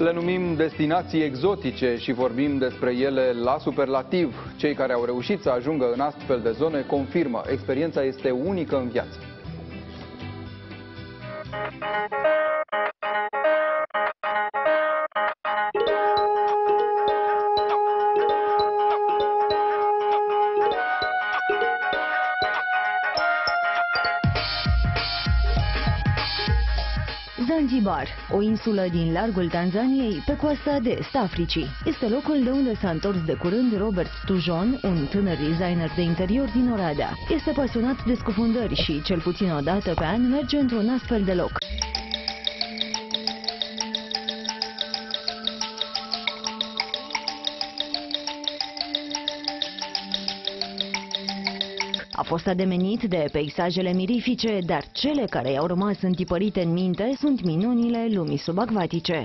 Le numim destinații exotice și vorbim despre ele la superlativ. Cei care au reușit să ajungă în astfel de zone confirmă, experiența este unică în viață. Zanzibar, o insulă din largul Tanzaniei, pe coasta de est Africii. Este locul de unde s-a întors de curând Robert Tujon, un tânăr designer de interior din Oradea. Este pasionat de scufundări și, cel puțin o dată pe an, merge într-un astfel de loc. A fost ademenit de peisajele mirifice, dar cele care i-au rămas întipărite în minte sunt minunile lumii subacvatice.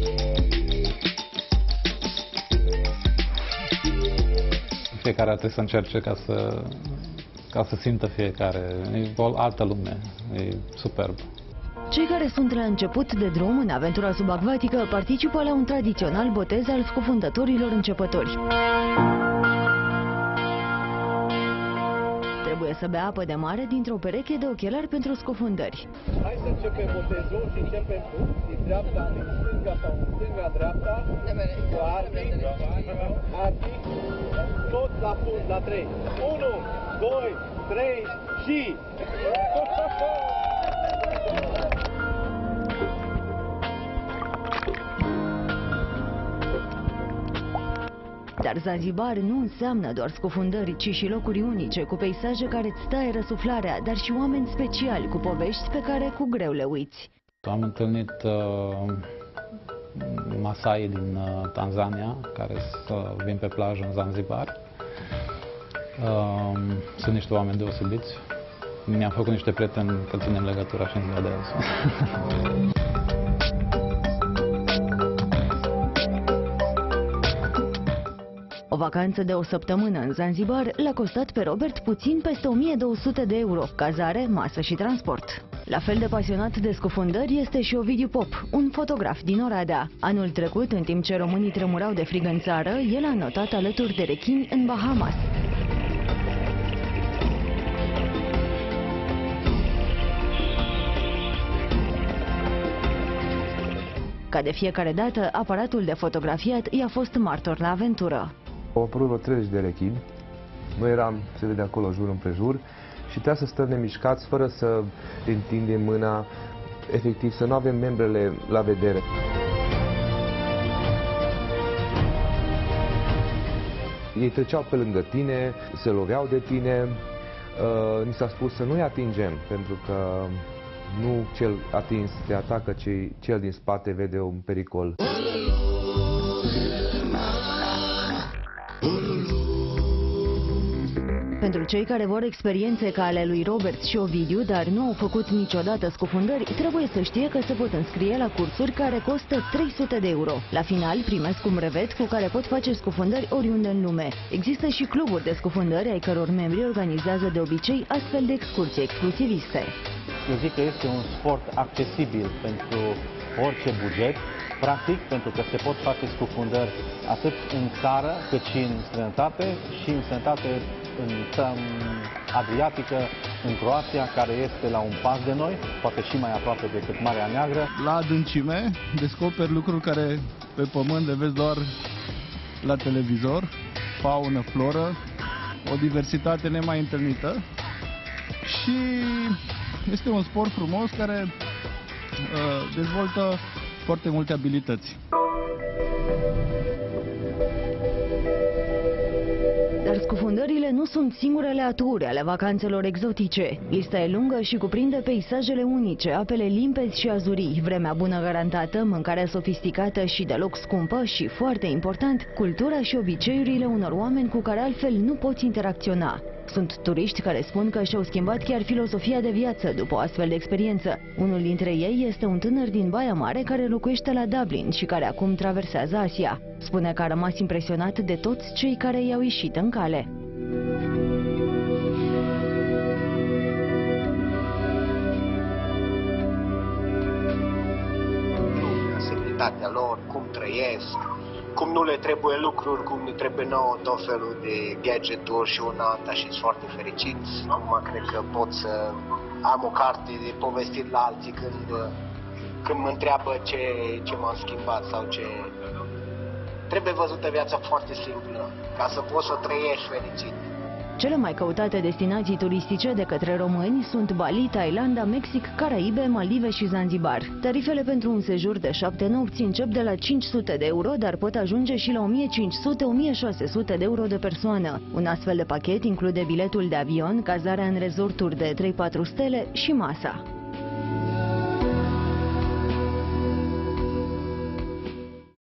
Fiecare ar trebui să încerce ca să simtă fiecare. E o altă lume, e superb. Cei care sunt la început de drum în aventura subacvatică participă la un tradițional botez al scufundătorilor începători. Trebuie să bea apă de mare dintr-o pereche de ochelari pentru scufundări. Hai să începem botezul și începem din dreapta, din stânga sau în stânga, dreapta. Cu Arti. Tot la fund, la 3. 1, 2, 3 și... Dar Zanzibar nu înseamnă doar scufundări, ci și locuri unice, cu peisaje care îți taie răsuflarea, dar și oameni speciali, cu povești pe care cu greu le uiți. Am întâlnit Masai din Tanzania, care vin pe plajă în Zanzibar. Sunt niște oameni deosebiți. Mi-am făcut niște prieteni că ținem legătura și în ziua de azi. O vacanță de o săptămână în Zanzibar l-a costat pe Robert puțin peste 1200 de euro, cazare, masă și transport. La fel de pasionat de scufundări este și Ovidiu Pop, un fotograf din Oradea. Anul trecut, în timp ce românii tremurau de frig în țară, el a notat alături de rechini în Bahamas. Ca de fiecare dată, aparatul de fotografiat i-a fost martor la aventură. Au apărut vreo 30 de rechini. Noi eram, se vede acolo, jur împrejur, și trebuia să stăm nemișcați, fără să întindem mâna, efectiv să nu avem membrele la vedere. Ei treceau pe lângă tine, se loveau de tine, ni s-a spus să nu-i atingem, pentru că nu cel atins te atacă, ci cel din spate vede un pericol. Pentru cei care vor experiențe ca ale lui Robert și Ovidiu, dar nu au făcut niciodată scufundări, trebuie să știe că se pot înscrie la cursuri care costă 300 de euro. La final primesc un brevet cu care pot face scufundări oriunde în lume. Există și cluburi de scufundări ai căror membri organizează de obicei astfel de excursii exclusiviste. Eu zic că este un sport accesibil pentru orice buget, practic, pentru că se pot face scufundări atât în țară, cât și în străinătate, și în străinătate în Adriatică, în Croația, care este la un pas de noi, poate și mai aproape decât Marea Neagră. La adâncime descoperi lucruri care pe pământ le vezi doar la televizor, faună, floră, o diversitate nemai întâlnită și este un sport frumos care dezvoltă foarte multe abilități. Dar scufundările nu sunt singurele aturi ale vacanțelor exotice. Lista e lungă și cuprinde peisajele unice, apele limpezi și azurii, vremea bună garantată, mâncarea sofisticată și deloc scumpă și, foarte important, cultura și obiceiurile unor oameni cu care altfel nu poți interacționa. Sunt turiști care spun că și-au schimbat chiar filozofia de viață după o astfel de experiență. Unul dintre ei este un tânăr din Baia Mare care locuiește la Dublin și care acum traversează Asia. Spune că a rămas impresionat de toți cei care i-au ieșit în cale. Securitatea lor, cum trăiesc, cum nu le trebuie lucruri, cum ne trebuie nouă tot felul de gadgeturi și una alta și sunt foarte fericit. Acum cred că pot să am o carte de povestit la alții când mă întreabă ce m-a schimbat sau ce... Trebuie văzută viața foarte simplă, ca să poți să trăiești fericit. Cele mai căutate destinații turistice de către români sunt Bali, Thailanda, Mexic, Caraibe, Maldive și Zanzibar. Tarifele pentru un sejur de 7 nopți încep de la 500 de euro, dar pot ajunge și la 1500-1600 de euro de persoană. Un astfel de pachet include biletul de avion, cazarea în resorturi de 3-4 stele și masa.